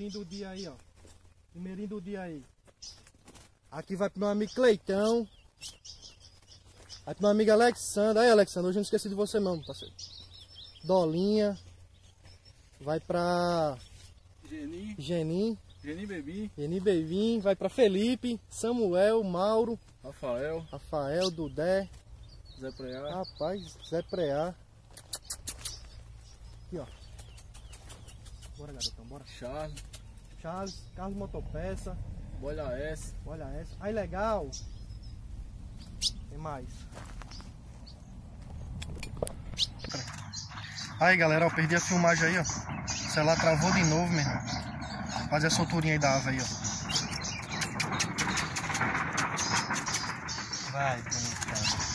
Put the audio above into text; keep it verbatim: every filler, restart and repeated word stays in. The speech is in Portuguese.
Primeirinho do dia aí, ó. Primeirinho do dia aí. Aqui vai pro meu amigo Cleitão. Vai pro meu amigo Alexandre. Aí, Alexandre, hoje eu não esqueci de você não, parceiro. Dolinha. Vai pra... Geni. Geni. Geni Bebi. Geni Bevim. Vai pra Felipe, Samuel, Mauro. Rafael. Rafael, Dudé. Zé Preá. Rapaz, Zé Preá. Aqui, ó. Bora, garotão, bora. Charles. Charles, Carlos Motopeça. Bolha S. Olha essa. Aí, legal. Tem mais. Aí, galera, eu perdi a filmagem aí, ó. O celular travou de novo, meu irmão. Fazer a solturinha aí da ave aí, ó. Vai, bonitão.